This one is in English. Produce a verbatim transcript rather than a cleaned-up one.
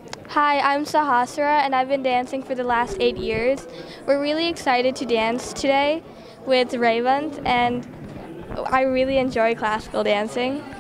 Hi, I'm Sahasra, and I've been dancing for the last eight years. We're really excited to dance today with Ravant, and I really enjoy classical dancing.